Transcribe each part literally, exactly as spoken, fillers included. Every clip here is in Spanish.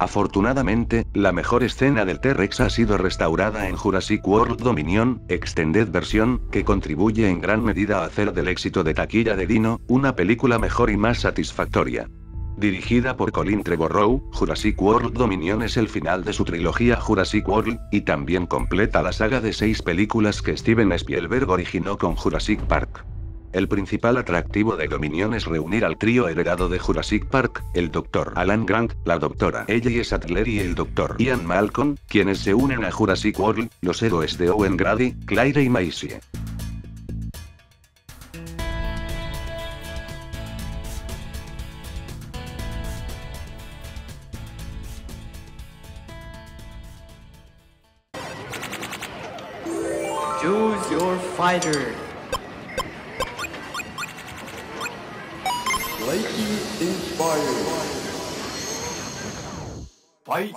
Afortunadamente, la mejor escena del T-Rex ha sido restaurada en Jurassic World Dominion, Extended Version, que contribuye en gran medida a hacer del éxito de taquilla de Dino, una película mejor y más satisfactoria. Dirigida por Colin Trevorrow, Jurassic World Dominion es el final de su trilogía Jurassic World, y también completa la saga de seis películas que Steven Spielberg originó con Jurassic Park. El principal atractivo de Dominion es reunir al trío heredado de Jurassic Park, el doctor Alan Grant, la doctora Ellie Sattler y el doctor Ian Malcolm, quienes se unen a Jurassic World, los héroes de Owen Grady, Claire y Maisie. Choose your fighter. Lightning inspired. Fight.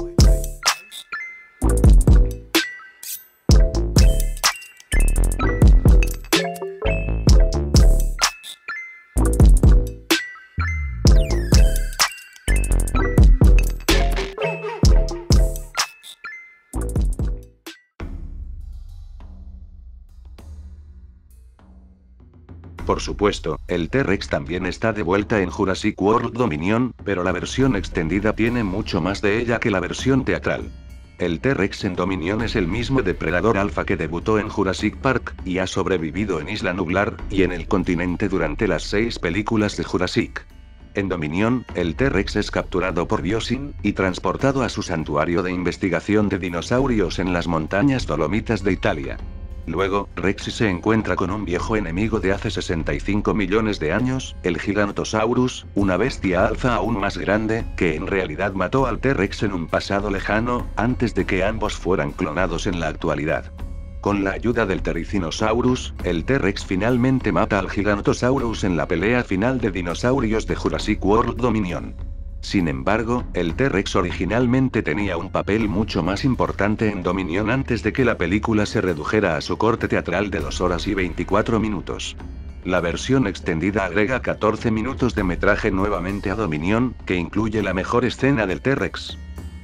Por supuesto, el T-Rex también está de vuelta en Jurassic World Dominion, pero la versión extendida tiene mucho más de ella que la versión teatral. El T-Rex en Dominion es el mismo depredador alfa que debutó en Jurassic Park, y ha sobrevivido en Isla Nublar, y en el continente durante las seis películas de Jurassic. En Dominion, el T-Rex es capturado por Biosyn, y transportado a su santuario de investigación de dinosaurios en las montañas Dolomitas de Italia. Luego, Rexy se encuentra con un viejo enemigo de hace sesenta y cinco millones de años, el Gigantosaurus, una bestia alfa aún más grande, que en realidad mató al T-Rex en un pasado lejano, antes de que ambos fueran clonados en la actualidad. Con la ayuda del Therizinosaurus, el T-Rex finalmente mata al Gigantosaurus en la pelea final de dinosaurios de Jurassic World Dominion. Sin embargo, el T-Rex originalmente tenía un papel mucho más importante en Dominion antes de que la película se redujera a su corte teatral de dos horas y veinticuatro minutos. La versión extendida agrega catorce minutos de metraje nuevamente a Dominion, que incluye la mejor escena del T-Rex.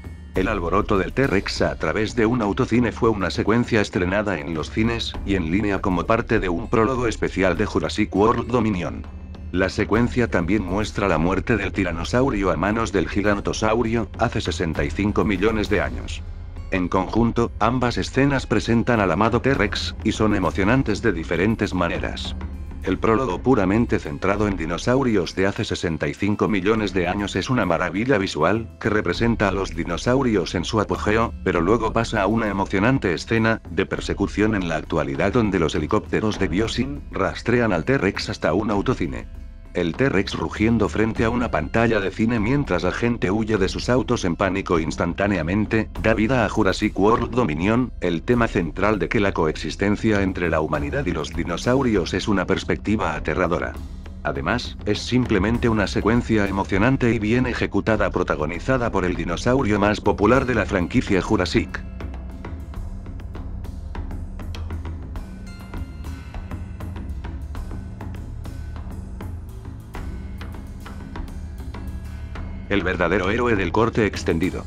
El alboroto del T-Rex a través de un autocine fue una secuencia estrenada en los cines, y en línea como parte de un prólogo especial de Jurassic World Dominion. La secuencia también muestra la muerte del tiranosaurio a manos del gigantosaurio, hace sesenta y cinco millones de años. En conjunto, ambas escenas presentan al amado T-Rex, y son emocionantes de diferentes maneras. El prólogo puramente centrado en dinosaurios de hace sesenta y cinco millones de años es una maravilla visual, que representa a los dinosaurios en su apogeo, pero luego pasa a una emocionante escena de persecución en la actualidad donde los helicópteros de Biosyn rastrean al T-Rex hasta un autocine. El T-Rex rugiendo frente a una pantalla de cine mientras la gente huye de sus autos en pánico instantáneamente, da vida a Jurassic World Dominion, el tema central de que la coexistencia entre la humanidad y los dinosaurios es una perspectiva aterradora. Además, es simplemente una secuencia emocionante y bien ejecutada protagonizada por el dinosaurio más popular de la franquicia Jurassic. El verdadero héroe del corte extendido.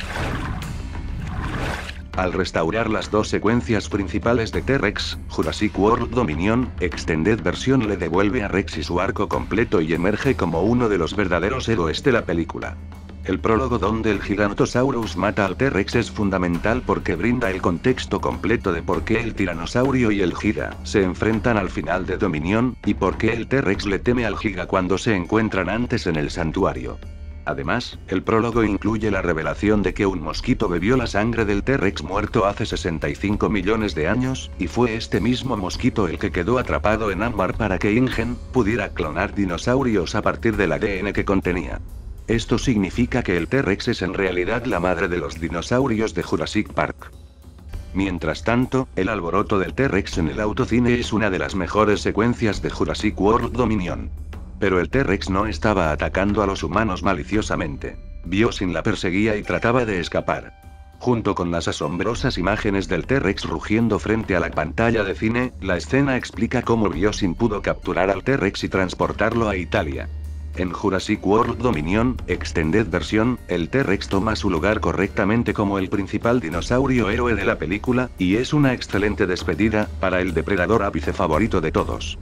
Al restaurar las dos secuencias principales de T-Rex, Jurassic World Dominion, Extended Version le devuelve a Rexy su arco completo y emerge como uno de los verdaderos héroes de la película. El prólogo donde el Gigantosaurus mata al T-Rex es fundamental porque brinda el contexto completo de por qué el tiranosaurio y el Giga se enfrentan al final de Dominion, y por qué el T-Rex le teme al Giga cuando se encuentran antes en el santuario. Además, el prólogo incluye la revelación de que un mosquito bebió la sangre del T-Rex muerto hace sesenta y cinco millones de años, y fue este mismo mosquito el que quedó atrapado en ámbar para que InGen pudiera clonar dinosaurios a partir del A D N que contenía. Esto significa que el T-Rex es en realidad la madre de los dinosaurios de Jurassic Park. Mientras tanto, el alboroto del T-Rex en el autocine es una de las mejores secuencias de Jurassic World Dominion. Pero el T-Rex no estaba atacando a los humanos maliciosamente. Biosyn la perseguía y trataba de escapar. Junto con las asombrosas imágenes del T-Rex rugiendo frente a la pantalla de cine, la escena explica cómo Biosyn pudo capturar al T-Rex y transportarlo a Italia. En Jurassic World Dominion, Extended Version, el T-Rex toma su lugar correctamente como el principal dinosaurio héroe de la película, y es una excelente despedida, para el depredador ápice favorito de todos.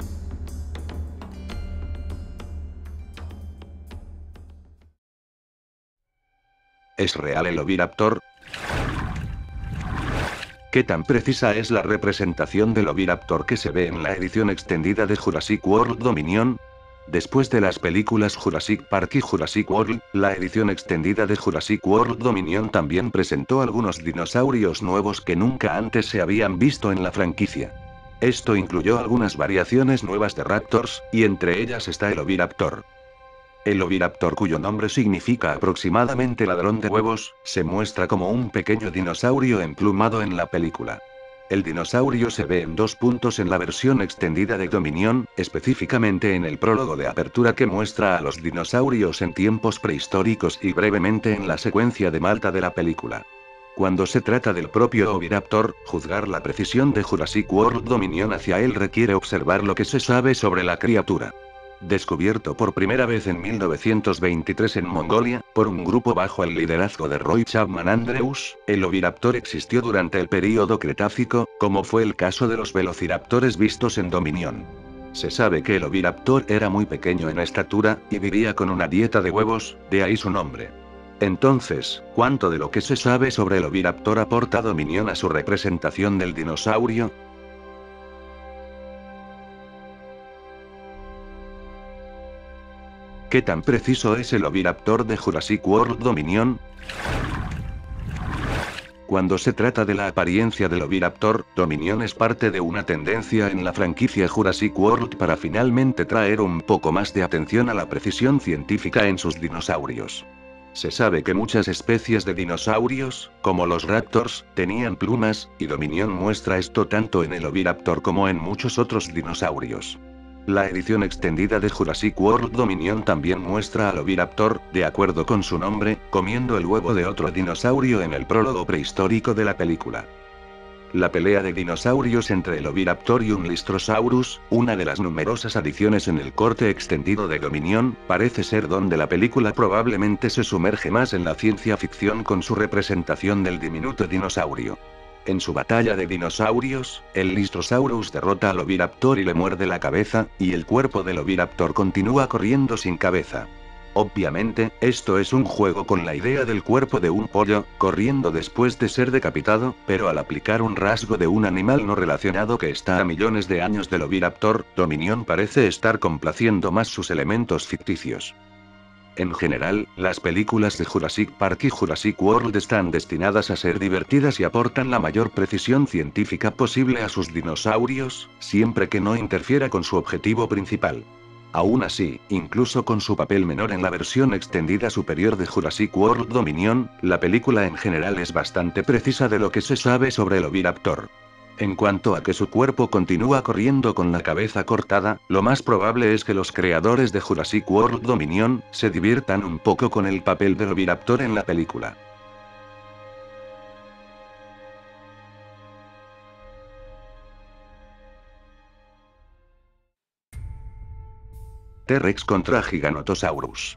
¿Es real el Oviraptor? ¿Qué tan precisa es la representación del Oviraptor que se ve en la edición extendida de Jurassic World Dominion? Después de las películas Jurassic Park y Jurassic World, la edición extendida de Jurassic World Dominion también presentó algunos dinosaurios nuevos que nunca antes se habían visto en la franquicia. Esto incluyó algunas variaciones nuevas de Raptors, y entre ellas está el Oviraptor. El Oviraptor, cuyo nombre significa aproximadamente ladrón de huevos, se muestra como un pequeño dinosaurio emplumado en la película. El dinosaurio se ve en dos puntos en la versión extendida de Dominion, específicamente en el prólogo de apertura que muestra a los dinosaurios en tiempos prehistóricos y brevemente en la secuencia de Malta de la película. Cuando se trata del propio Oviraptor, juzgar la precisión de Jurassic World Dominion hacia él requiere observar lo que se sabe sobre la criatura. Descubierto por primera vez en mil novecientos veintitrés en Mongolia, por un grupo bajo el liderazgo de Roy Chapman Andrews, el Oviraptor existió durante el período Cretácico, como fue el caso de los velociraptores vistos en Dominion. Se sabe que el Oviraptor era muy pequeño en estatura, y vivía con una dieta de huevos, de ahí su nombre. Entonces, ¿cuánto de lo que se sabe sobre el Oviraptor aporta Dominion a su representación del dinosaurio? ¿Qué tan preciso es el Oviraptor de Jurassic World Dominion? Cuando se trata de la apariencia del Oviraptor, Dominion es parte de una tendencia en la franquicia Jurassic World para finalmente traer un poco más de atención a la precisión científica en sus dinosaurios. Se sabe que muchas especies de dinosaurios, como los Raptors, tenían plumas, y Dominion muestra esto tanto en el Oviraptor como en muchos otros dinosaurios. La edición extendida de Jurassic World Dominion también muestra al Oviraptor, de acuerdo con su nombre, comiendo el huevo de otro dinosaurio en el prólogo prehistórico de la película. La pelea de dinosaurios entre el Oviraptor y un Lystrosaurus, una de las numerosas adiciones en el corte extendido de Dominion, parece ser donde la película probablemente se sumerge más en la ciencia ficción con su representación del diminuto dinosaurio. En su batalla de dinosaurios, el Lystrosaurus derrota al Oviraptor y le muerde la cabeza, y el cuerpo del Oviraptor continúa corriendo sin cabeza. Obviamente, esto es un juego con la idea del cuerpo de un pollo, corriendo después de ser decapitado, pero al aplicar un rasgo de un animal no relacionado que está a millones de años del Oviraptor, Dominion parece estar complaciendo más sus elementos ficticios. En general, las películas de Jurassic Park y Jurassic World están destinadas a ser divertidas y aportan la mayor precisión científica posible a sus dinosaurios, siempre que no interfiera con su objetivo principal. Aún así, incluso con su papel menor en la versión extendida superior de Jurassic World Dominion, la película en general es bastante precisa de lo que se sabe sobre el Oviraptor. En cuanto a que su cuerpo continúa corriendo con la cabeza cortada, lo más probable es que los creadores de Jurassic World Dominion se diviertan un poco con el papel del Oviraptor en la película. T-Rex contra Giganotosaurus.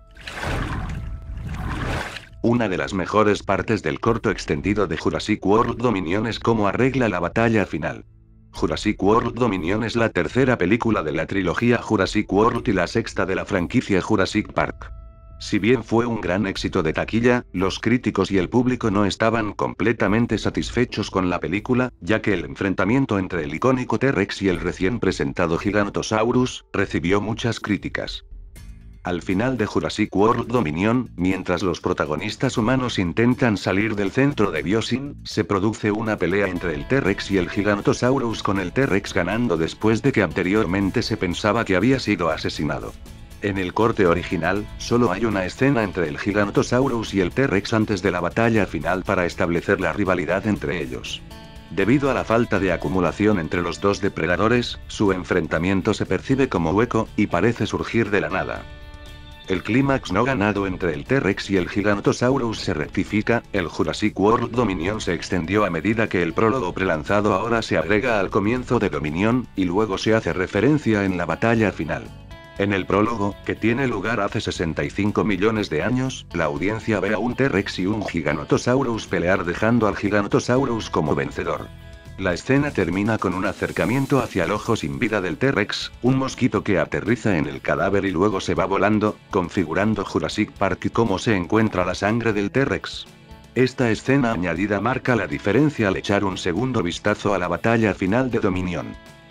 Una de las mejores partes del corto extendido de Jurassic World Dominion es cómo arregla la batalla final. Jurassic World Dominion es la tercera película de la trilogía Jurassic World y la sexta de la franquicia Jurassic Park. Si bien fue un gran éxito de taquilla, los críticos y el público no estaban completamente satisfechos con la película, ya que el enfrentamiento entre el icónico T-Rex y el recién presentado Giganotosaurus recibió muchas críticas. Al final de Jurassic World Dominion, mientras los protagonistas humanos intentan salir del centro de Biosyn, se produce una pelea entre el T-Rex y el Giganotosaurus, con el T-Rex ganando después de que anteriormente se pensaba que había sido asesinado. En el corte original, solo hay una escena entre el Giganotosaurus y el T-Rex antes de la batalla final para establecer la rivalidad entre ellos. Debido a la falta de acumulación entre los dos depredadores, su enfrentamiento se percibe como hueco, y parece surgir de la nada. El clímax no ganado entre el T-Rex y el Giganotosaurus se rectifica, el Jurassic World Dominion se extendió a medida que el prólogo prelanzado ahora se agrega al comienzo de Dominion, y luego se hace referencia en la batalla final. En el prólogo, que tiene lugar hace sesenta y cinco millones de años, la audiencia ve a un T-Rex y un Giganotosaurus pelear dejando al Giganotosaurus como vencedor. La escena termina con un acercamiento hacia el ojo sin vida del T-Rex, un mosquito que aterriza en el cadáver y luego se va volando, configurando Jurassic Park y cómo se encuentra la sangre del T-Rex. Esta escena añadida marca la diferencia al echar un segundo vistazo a la batalla final de Dominion.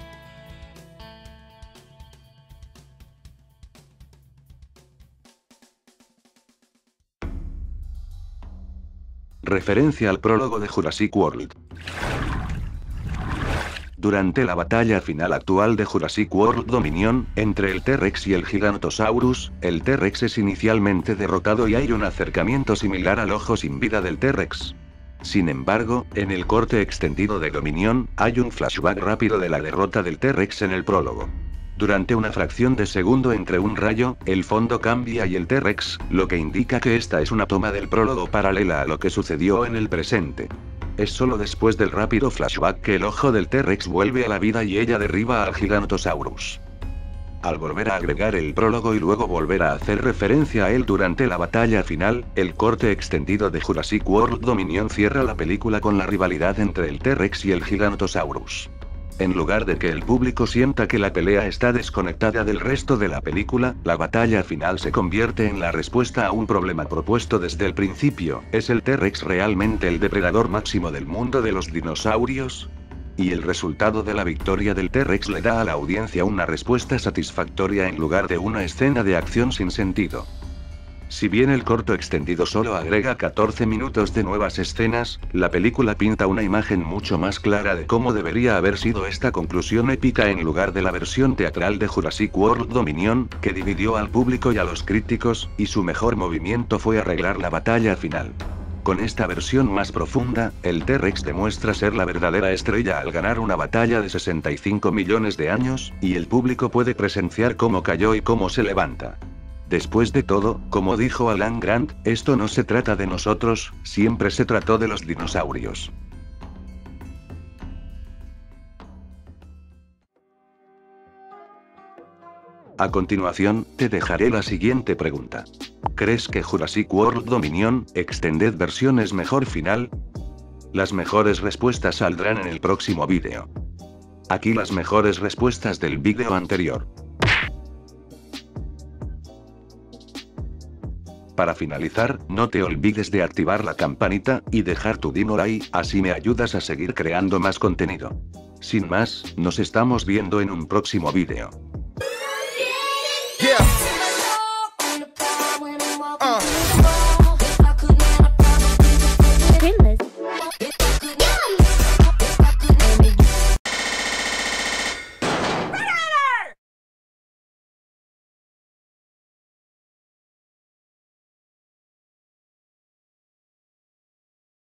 Referencia al prólogo de Jurassic World. Durante la batalla final actual de Jurassic World Dominion, entre el T-Rex y el Giganotosaurus, el T-Rex es inicialmente derrotado y hay un acercamiento similar al ojo sin vida del T-Rex. Sin embargo, en el corte extendido de Dominion, hay un flashback rápido de la derrota del T-Rex en el prólogo. Durante una fracción de segundo entre un rayo, el fondo cambia y el T-Rex, lo que indica que esta es una toma del prólogo paralela a lo que sucedió en el presente. Es solo después del rápido flashback que el ojo del T-Rex vuelve a la vida y ella derriba al Giganotosaurus. Al volver a agregar el prólogo y luego volver a hacer referencia a él durante la batalla final, el corte extendido de Jurassic World Dominion cierra la película con la rivalidad entre el T-Rex y el Giganotosaurus. En lugar de que el público sienta que la pelea está desconectada del resto de la película, la batalla final se convierte en la respuesta a un problema propuesto desde el principio: ¿es el T-Rex realmente el depredador máximo del mundo de los dinosaurios? Y el resultado de la victoria del T-Rex le da a la audiencia una respuesta satisfactoria en lugar de una escena de acción sin sentido. Si bien el corto extendido solo agrega catorce minutos de nuevas escenas, la película pinta una imagen mucho más clara de cómo debería haber sido esta conclusión épica en lugar de la versión teatral de Jurassic World Dominion, que dividió al público y a los críticos, y su mejor movimiento fue arreglar la batalla final. Con esta versión más profunda, el T-Rex demuestra ser la verdadera estrella al ganar una batalla de sesenta y cinco millones de años, y el público puede presenciar cómo cayó y cómo se levanta. Después de todo, como dijo Alan Grant, esto no se trata de nosotros, siempre se trató de los dinosaurios. A continuación, te dejaré la siguiente pregunta. ¿Crees que Jurassic World Dominion, Extended Version es mejor final? Las mejores respuestas saldrán en el próximo vídeo. Aquí las mejores respuestas del vídeo anterior. Para finalizar, no te olvides de activar la campanita, y dejar tu dino like, así me ayudas a seguir creando más contenido. Sin más, nos estamos viendo en un próximo vídeo.